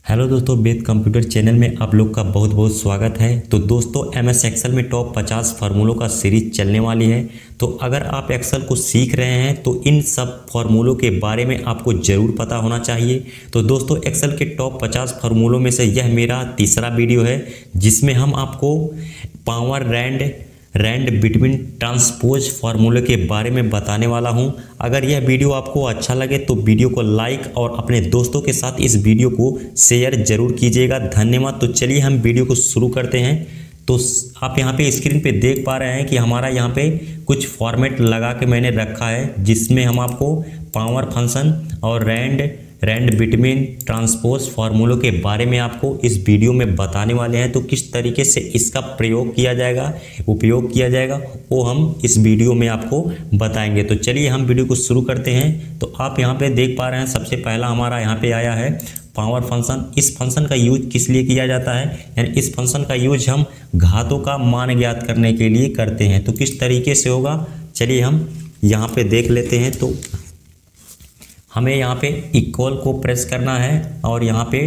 Hello दोस्तों, वेद computer channel में आप लोग का बहुत बहुत स्वागत है। तो दोस्तों, एमएस एक्सेल में टॉप 50 फार्मूलों का सीरीज चलने वाली है। तो अगर आप एक्सेल को सीख रहे हैं तो इन सब फार्मूलों के बारे में आपको ज़रूर पता होना चाहिए। तो दोस्तों, एक्सेल के टॉप 50 फार्मूलों में से यह मेरा तीसरा वीडियो है, जिसमें हम आपको पावर रैंड बिटवीन ट्रांसपोज फार्मूले के बारे में बताने वाला हूं। अगर यह वीडियो आपको अच्छा लगे तो वीडियो को लाइक और अपने दोस्तों के साथ इस वीडियो को शेयर जरूर कीजिएगा। धन्यवाद। तो चलिए हम वीडियो को शुरू करते हैं। तो आप यहां पे स्क्रीन पे देख पा रहे हैं कि हमारा यहां पे कुछ फॉर्मेट लगा के मैंने रखा है, जिसमें हम आपको पावर फंक्शन और रैंड बिटवीन ट्रांसपोज फार्मूलों के बारे में आपको इस वीडियो में बताने वाले हैं। तो किस तरीके से इसका प्रयोग किया जाएगा, उपयोग किया जाएगा, वो हम इस वीडियो में आपको बताएंगे। तो चलिए हम वीडियो को शुरू करते हैं। तो आप यहाँ पे देख पा रहे हैं, सबसे पहला हमारा यहाँ पे आया है पावर फंक्शन। इस फंक्शन का यूज किस लिए किया जाता है, यानी इस फंक्शन का यूज हम घातों का मान ज्ञात करने के लिए करते हैं। तो किस तरीके से होगा, चलिए हम यहाँ पे देख लेते हैं। तो हमें यहाँ पे इक्वल को प्रेस करना है और यहाँ पे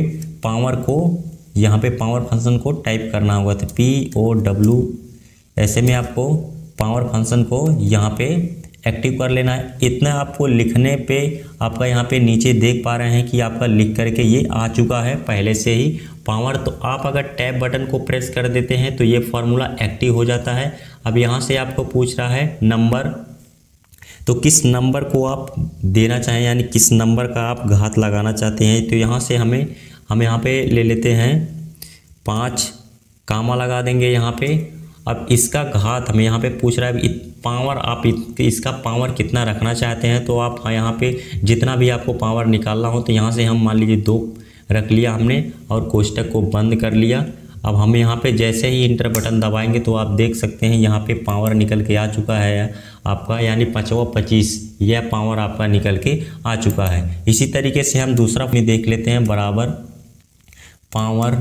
पावर फंक्शन को टाइप करना होगा। तो POW ऐसे में आपको पावर फंक्शन को यहाँ पे एक्टिव कर लेना है। इतना आपको लिखने पे आपका यहाँ पे नीचे देख पा रहे हैं कि आपका लिख करके ये आ चुका है पहले से ही पावर। तो आप अगर टैब बटन को प्रेस कर देते हैं तो ये फार्मूला एक्टिव हो जाता है। अब यहाँ से आपको पूछ रहा है नंबर, तो किस नंबर को आप देना चाहें, यानी किस नंबर का आप घात लगाना चाहते हैं। तो यहाँ से हम यहाँ पे ले लेते हैं 5, कामा लगा देंगे यहाँ पे। अब इसका घात हमें यहाँ पे पूछ रहा है पावर, आप इसका पावर कितना रखना चाहते हैं। तो आप यहाँ पे जितना भी आपको पावर निकालना हो, तो यहाँ से हम मान लीजिए 2 रख लिया हमने और कोष्टक को बंद कर लिया। अब हम यहाँ पे जैसे ही इंटर बटन दबाएंगे तो आप देख सकते हैं यहाँ पे पावर निकल के आ चुका है आपका, यानी 5×25 यह पावर आपका निकल के आ चुका है। इसी तरीके से हम दूसरा भी देख लेते हैं, बराबर पावर,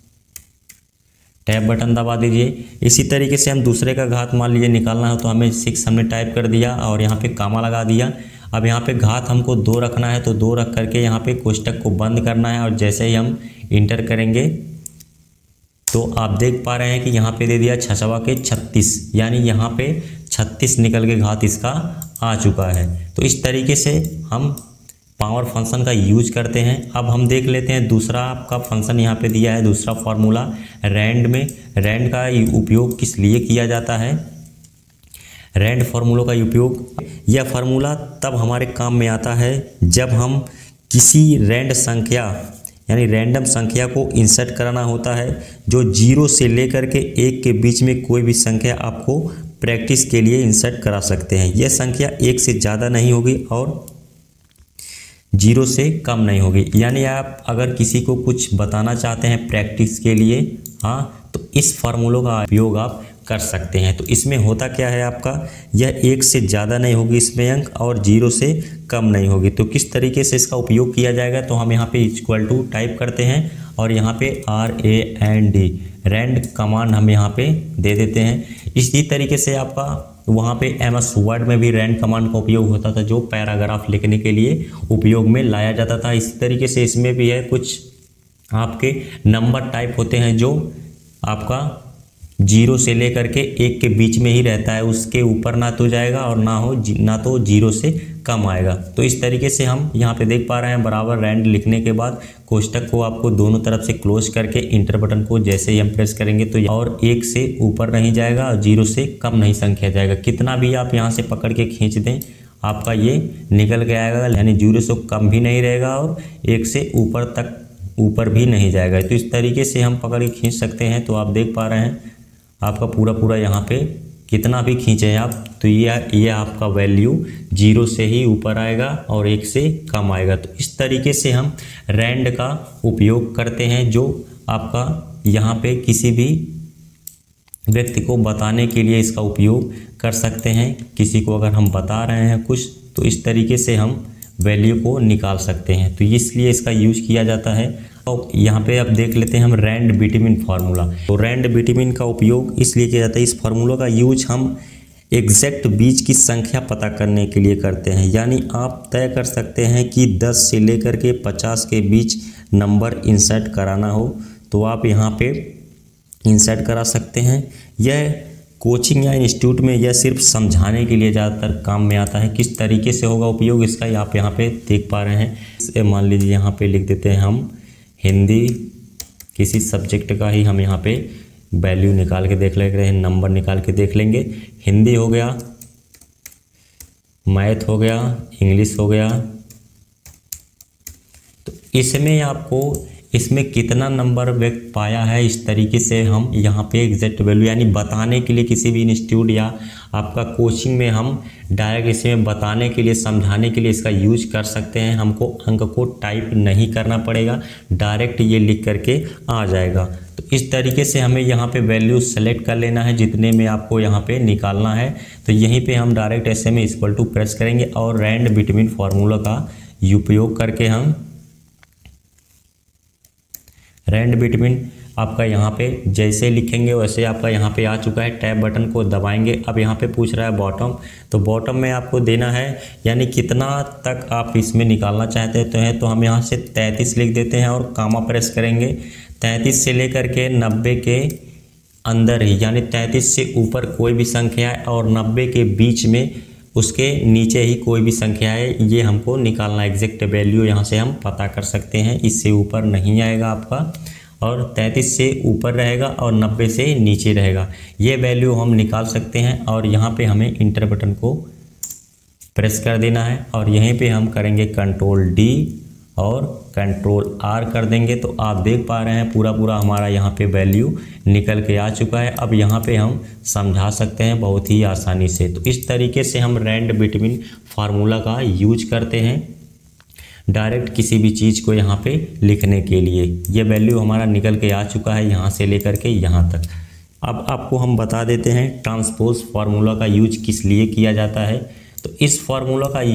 टैब बटन दबा दीजिए। इसी तरीके से हम दूसरे का घात मान लीजिए निकालना हो, तो हमें 6 हमने टाइप कर दिया और यहाँ पे कामा लगा दिया। अब यहाँ पे घात हमको 2 रखना है, तो 2 रख करके यहाँ पे कोष्टक को बंद करना है और जैसे ही हम इंटर करेंगे तो आप देख पा रहे हैं कि यहाँ पे दे दिया 6×36, यानी यहाँ पे 36 निकल के घात इसका आ चुका है। तो इस तरीके से हम पावर फंक्शन का यूज करते हैं। अब हम देख लेते हैं दूसरा आपका फंक्शन यहाँ पे दिया है, दूसरा फार्मूला रैंड में। रैंड का उपयोग किस लिए किया जाता है, रैंड फार्मूलों का उपयोग, यह फार्मूला तब हमारे काम में आता है जब हम किसी रैंड संख्या यानी रैंडम संख्या को इंसर्ट कराना होता है, जो 0 से लेकर के 1 के बीच में कोई भी संख्या आपको प्रैक्टिस के लिए इंसर्ट करा सकते हैं। यह संख्या 1 से ज़्यादा नहीं होगी और 0 से कम नहीं होगी। यानी आप अगर किसी को कुछ बताना चाहते हैं प्रैक्टिस के लिए, हाँ, तो इस फार्मूलों का उपयोग आप कर सकते हैं। तो इसमें होता क्या है आपका, यह 1 से ज़्यादा नहीं होगी इसमें अंक और 0 से कम नहीं होगी। तो किस तरीके से इसका उपयोग किया जाएगा, तो हम यहाँ पे इक्वल टू टाइप करते हैं और यहाँ पे RAND रैंड कमांड हम यहाँ पे दे देते हैं। इसी तरीके से आपका वहाँ पे MS वर्ड में भी रैंड कमांड का उपयोग होता था, जो पैराग्राफ लिखने के लिए उपयोग में लाया जाता था। इसी तरीके से इसमें भी है, कुछ आपके नंबर टाइप होते हैं जो आपका 0 से लेकर के 1 के बीच में ही रहता है, उसके ऊपर ना तो जाएगा और ना तो 0 से कम आएगा। तो इस तरीके से हम यहाँ पे देख पा रहे हैं, बराबर रैंड लिखने के बाद कोष्टक को आपको दोनों तरफ से क्लोज करके इंटर बटन को जैसे ही हम प्रेस करेंगे तो और 1 से ऊपर नहीं जाएगा और 0 से कम नहीं संख्या जाएगा। कितना भी आप यहाँ से पकड़ के खींच दें आपका ये निकल के आएगा, यानी 0 से कम भी नहीं रहेगा और 1 से ऊपर भी नहीं जाएगा। तो इस तरीके से हम पकड़ के खींच सकते हैं। तो आप देख पा रहे हैं आपका पूरा यहाँ पे कितना भी खींचे आप, तो ये आपका वैल्यू 0 से ही ऊपर आएगा और 1 से कम आएगा। तो इस तरीके से हम रैंड का उपयोग करते हैं, जो आपका यहाँ पे किसी भी व्यक्ति को बताने के लिए इसका उपयोग कर सकते हैं। किसी को अगर हम बता रहे हैं कुछ, तो इस तरीके से हम वैल्यू को निकाल सकते हैं। तो इसलिए इसका यूज किया जाता है। तो यहाँ पे आप देख लेते हैं हम रैंड बिटवीन फार्मूला। तो रैंड बिटवीन का उपयोग इसलिए किया जाता है, इस फार्मूला का यूज हम एग्जैक्ट बीज की संख्या पता करने के लिए करते हैं। यानी आप तय कर सकते हैं कि 10 से लेकर के 50 के बीच नंबर इंसर्ट कराना हो तो आप यहाँ पे इंसर्ट करा सकते हैं। यह कोचिंग या इंस्टीट्यूट में यह सिर्फ समझाने के लिए ज़्यादातर काम में आता है। किस तरीके से होगा उपयोग इसका आप यहाँ पे देख पा रहे हैं। मान लीजिए यहाँ पे लिख देते हैं हम हिंदी, किसी सब्जेक्ट का ही हम यहाँ पे वैल्यू निकाल के देख ले रहे हैं, नंबर निकाल के देख लेंगे। हिंदी हो गया, मैथ हो गया, इंग्लिश हो गया। तो इसमें आपको इसमें कितना नंबर व्यक्त पाया है, इस तरीके से हम यहाँ पे एग्जैक्ट वैल्यू यानी बताने के लिए किसी भी इंस्टीट्यूट या आपका कोचिंग में हम डायरेक्ट इसमें बताने के लिए, समझाने के लिए इसका यूज कर सकते हैं। हमको अंक को टाइप नहीं करना पड़ेगा, डायरेक्ट ये लिख करके आ जाएगा। तो इस तरीके से हमें यहाँ पे वैल्यू सेलेक्ट कर लेना है जितने में आपको यहाँ पे निकालना है। तो यहीं पे हम डायरेक्ट ऐसे में इक्वल टू प्रेस करेंगे और रैंड बिटवीन फार्मूला का उपयोग करके हम रैंड बिटवीन आपका यहाँ पे जैसे लिखेंगे वैसे आपका यहाँ पे आ चुका है। टैब बटन को दबाएंगे। अब यहाँ पे पूछ रहा है बॉटम, तो बॉटम में आपको देना है यानी कितना तक आप इसमें निकालना चाहते हैं। तो हम यहाँ से 33 लिख देते हैं और कामा प्रेस करेंगे। 33 से लेकर के 90 के अंदर ही, यानी 33 से ऊपर कोई भी संख्या है और 90 के बीच में उसके नीचे ही कोई भी संख्या है, ये हमको निकालना। एग्जैक्ट वैल्यू यहाँ से हम पता कर सकते हैं। इससे ऊपर नहीं आएगा आपका, और 33 से ऊपर रहेगा और 90 से नीचे रहेगा। ये वैल्यू हम निकाल सकते हैं। और यहाँ पे हमें इंटर बटन को प्रेस कर देना है और यहीं पे हम करेंगे कंट्रोल D और कंट्रोल R कर देंगे। तो आप देख पा रहे हैं पूरा हमारा यहाँ पे वैल्यू निकल के आ चुका है। अब यहाँ पे हम समझा सकते हैं बहुत ही आसानी से। तो इस तरीके से हम रैंड बिटवीन फार्मूला का यूज करते हैं डायरेक्ट किसी भी चीज़ को यहाँ पे लिखने के लिए। ये वैल्यू हमारा निकल के आ चुका है यहाँ से लेकर के यहाँ तक। अब आपको हम बता देते हैं ट्रांसपोज फार्मूला का यूज किस लिए किया जाता है। तो इस फार्मूला का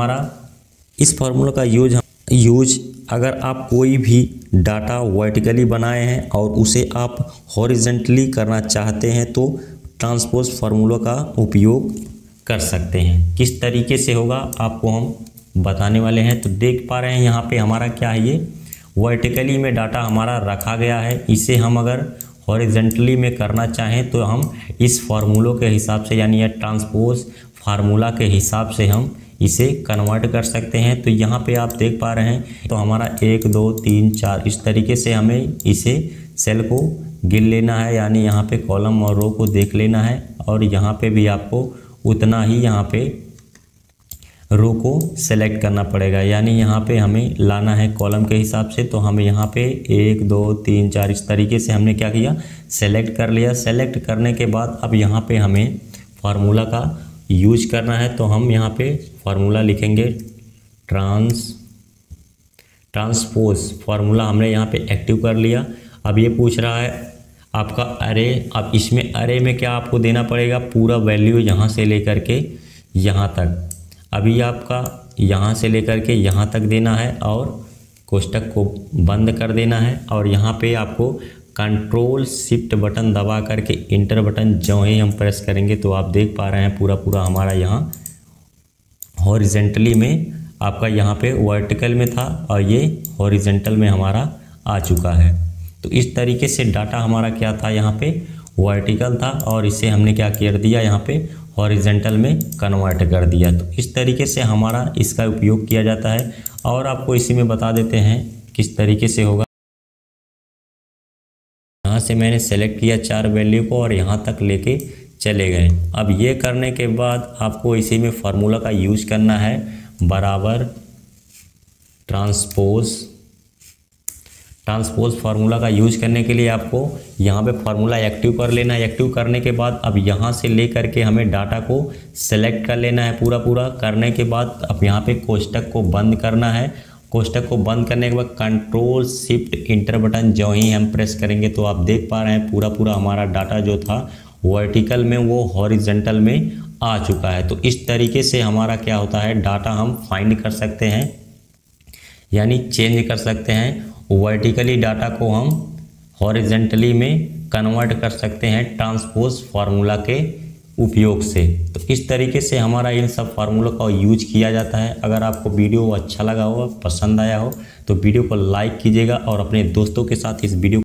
यूज अगर आप कोई भी डाटा वर्टिकली बनाए हैं और उसे आप हॉरिजेंटली करना चाहते हैं तो ट्रांसपोज फार्मूला का उपयोग कर सकते हैं। किस तरीके से होगा आपको हम बताने वाले हैं। तो देख पा रहे हैं यहाँ पे हमारा क्या है, ये वर्टिकली में डाटा हमारा रखा गया है। इसे हम अगर हॉरिजेंटली में करना चाहें तो हम इस फार्मूलों के हिसाब से, यानी यह ट्रांसपोज फार्मूला के हिसाब से हम इसे कन्वर्ट कर सकते हैं। तो यहाँ पे आप देख पा रहे हैं तो हमारा 1 2 3 4 इस तरीके से हमें इसे सेल को गिन लेना है, यानी यहाँ पे कॉलम और रो को देख लेना है। और यहाँ पे भी आपको उतना ही यहाँ पे रो को सेलेक्ट करना पड़ेगा, यानी यहाँ पे हमें लाना है कॉलम के हिसाब से। तो हम यहाँ पे 1 2 3 4 इस तरीके से हमने क्या किया, सेलेक्ट कर लिया। सेलेक्ट करने के बाद अब यहाँ पे हमें फार्मूला का यूज करना है। तो हम यहाँ पे फार्मूला लिखेंगे ट्रांसपोज फार्मूला हमने यहाँ पे एक्टिव कर लिया। अब ये पूछ रहा है आपका अरे। अब इसमें अरे में क्या आपको देना पड़ेगा, पूरा वैल्यू यहाँ से लेकर के यहाँ तक। अभी आपका यहाँ से लेकर के यहाँ तक देना है और कोष्टक को बंद कर देना है। और यहाँ पे आपको कंट्रोल शिफ्ट बटन दबा करके इंटर बटन जो ही हम प्रेस करेंगे तो आप देख पा रहे हैं पूरा हमारा यहाँ हॉरिजेंटली में, आपका यहाँ पे वर्टिकल में था और ये हॉरिजेंटल में हमारा आ चुका है। तो इस तरीके से डाटा हमारा क्या था, यहाँ पे वर्टिकल था और इसे हमने क्या कर दिया, यहाँ पे हॉरिजेंटल में कन्वर्ट कर दिया। तो इस तरीके से हमारा इसका उपयोग किया जाता है। और आपको इसी में बता देते हैं किस तरीके से होगा। यहाँ से मैंने सेलेक्ट किया 4 वैल्यू को और यहाँ तक लेके चले गए। अब ये करने के बाद आपको इसी में फार्मूला का यूज करना है बराबर ट्रांसपोज फार्मूला का यूज करने के लिए आपको यहाँ पे फार्मूला एक्टिव कर लेना है। एक्टिव करने के बाद अब यहाँ से ले करके हमें डाटा को सेलेक्ट कर लेना है। पूरा करने के बाद अब यहाँ पे कोष्टक को बंद करना है। कोष्टक को बंद करने के बाद कंट्रोल शिफ्ट इंटर बटन जो ही हम प्रेस करेंगे तो आप देख पा रहे हैं पूरा हमारा डाटा जो था वर्टिकल में वो हॉरिजेंटल में आ चुका है। तो इस तरीके से हमारा क्या होता है, डाटा हम फाइंड कर सकते हैं, यानी चेंज कर सकते हैं। वर्टिकली डाटा को हम हॉरिजेंटली में कन्वर्ट कर सकते हैं ट्रांसपोज फार्मूला के उपयोग से। तो इस तरीके से हमारा इन सब फार्मूलों का यूज किया जाता है। अगर आपको वीडियो अच्छा लगा हो, पसंद आया हो, तो वीडियो को लाइक कीजिएगा और अपने दोस्तों के साथ इस वीडियो